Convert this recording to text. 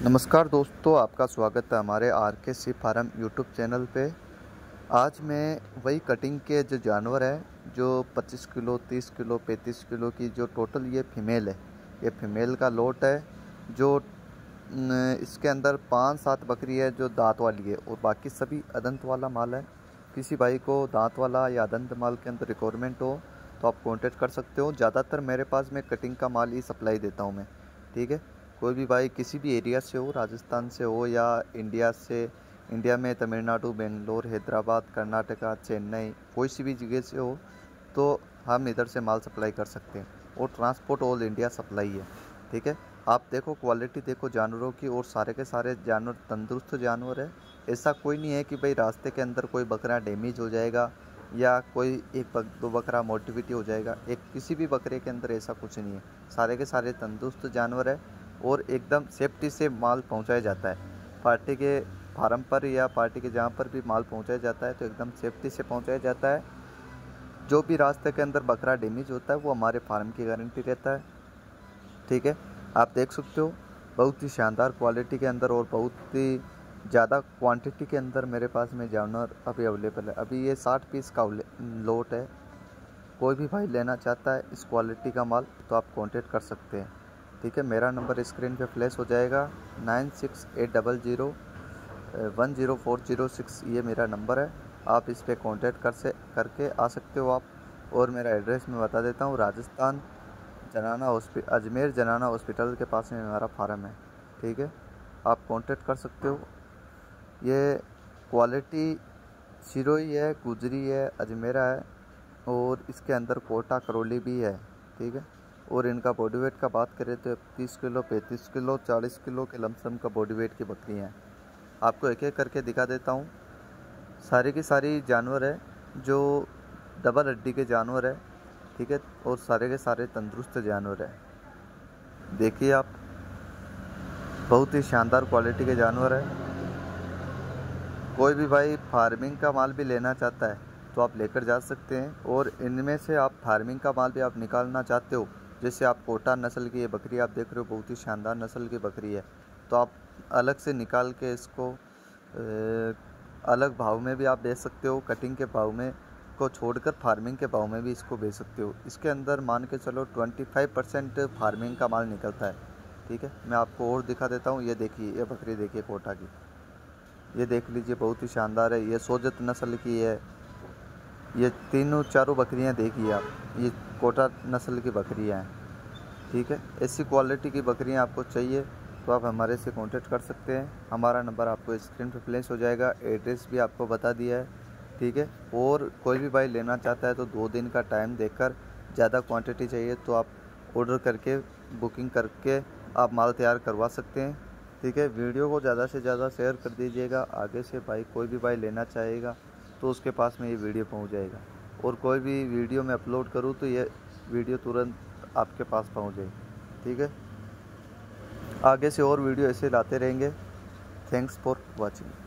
नमस्कार दोस्तों, आपका स्वागत है हमारे आर के सी फार्म यूट्यूब चैनल पे। आज मैं वही कटिंग के जो जानवर है जो 25 किलो 30 किलो 35 किलो की जो टोटल ये फीमेल है, ये फीमेल का लोट है। जो इसके अंदर 5-7 बकरी है जो दांत वाली है और बाकी सभी अदंत वाला माल है। किसी भाई को दांत वाला या अदंत माल के अंदर रिक्वायरमेंट हो तो आप कॉन्टेक्ट कर सकते हो। ज़्यादातर मेरे पास मैं कटिंग का माल ही सप्लाई देता हूँ मैं, ठीक है। कोई भी भाई किसी भी एरिया से हो, राजस्थान से हो या इंडिया में तमिलनाडु, बेंगलोर, हैदराबाद, कर्नाटका, चेन्नई, कोई सी भी जगह से हो तो हम इधर से माल सप्लाई कर सकते हैं और ट्रांसपोर्ट ऑल इंडिया सप्लाई है, ठीक है। आप देखो क्वालिटी देखो जानवरों की, और सारे के सारे जानवर तंदुरुस्त जानवर है। ऐसा कोई नहीं है कि भाई रास्ते के अंदर कोई बकरा डैमेज हो जाएगा या कोई दो बकरा मोटिविटी हो जाएगा। एक किसी भी बकरे के अंदर ऐसा कुछ नहीं है। सारे के सारे तंदुरुस्त जानवर है और एकदम सेफ्टी से माल पहुंचाया जाता है। पार्टी के फार्म पर या पार्टी के जहाँ पर भी माल पहुंचाया जाता है तो एकदम सेफ्टी से पहुंचाया जाता है। जो भी रास्ते के अंदर बकरा डैमेज होता है वो हमारे फार्म की गारंटी रहता है, ठीक है। आप देख सकते हो बहुत ही शानदार क्वालिटी के अंदर और बहुत ही ज़्यादा क्वांटिटी के अंदर मेरे पास में जानवर अभी अवेलेबल है। अभी ये 60 पीस का लोट है। कोई भी भाई लेना चाहता है इस क्वालिटी का माल तो आप कांटेक्ट कर सकते हैं, ठीक है। मेरा नंबर स्क्रीन पे फ्लैश हो जाएगा 9680010406, ये मेरा नंबर है। आप इस पे कांटेक्ट करके आ सकते हो आप। और मेरा एड्रेस मैं बता देता हूँ, राजस्थान अजमेर जनाना हॉस्पिटल के पास में हमारा फार्म है, ठीक है। आप कांटेक्ट कर सकते हो। ये क्वालिटी सिरोही है, गुजरी है, अजमेरा है और इसके अंदर कोटा करौली भी है, ठीक है। और इनका बॉडी वेट का बात करें तो 30 किलो 35 किलो 40 किलो के लमसम का बॉडी वेट की बकरी हैं। आपको एक एक करके दिखा देता हूँ। सारी की सारी जानवर है जो डबल हड्डी के जानवर है, ठीक है। और सारे के सारे तंदुरुस्त जानवर है। देखिए आप, बहुत ही शानदार क्वालिटी के जानवर है। कोई भी भाई फार्मिंग का माल भी लेना चाहता है तो आप लेकर जा सकते हैं। और इनमें से आप फार्मिंग का माल भी आप निकालना चाहते हो, जैसे आप कोटा नस्ल की ये बकरी आप देख रहे हो, बहुत ही शानदार नस्ल की बकरी है, तो आप अलग से निकाल के इसको अलग भाव में भी आप बेच सकते हो। कटिंग के भाव में को छोड़कर फार्मिंग के भाव में भी इसको बेच सकते हो। इसके अंदर मान के चलो 25% फार्मिंग का माल निकलता है, ठीक है। मैं आपको और दिखा देता हूँ। ये देखिए, ये बकरी देखिए कोटा की, ये देख लीजिए, बहुत ही शानदार है। ये सोजत नस्ल की है। ये तीनों चारों बकरियां देखिए आप, ये कोटा नस्ल की बकरियां हैं, ठीक है। ऐसी क्वालिटी की बकरियां आपको चाहिए तो आप हमारे से कांटेक्ट कर सकते हैं। हमारा नंबर आपको स्क्रीन पर फ्लैश हो जाएगा, एड्रेस भी आपको बता दिया है, ठीक है। और कोई भी भाई लेना चाहता है तो 2 दिन का टाइम देकर, ज़्यादा क्वांटिटी चाहिए तो आप ऑर्डर करके बुकिंग करके आप माल तैयार करवा सकते हैं, ठीक है। वीडियो को ज़्यादा से ज़्यादा शेयर कर दीजिएगा। आगे से भाई कोई भी भाई लेना चाहेगा तो उसके पास में ये वीडियो पहुंच जाएगा। और कोई भी वीडियो में अपलोड करूं तो ये वीडियो तुरंत आपके पास पहुंच जाएगी, ठीक है। आगे से और वीडियो ऐसे लाते रहेंगे। Thanks for watching.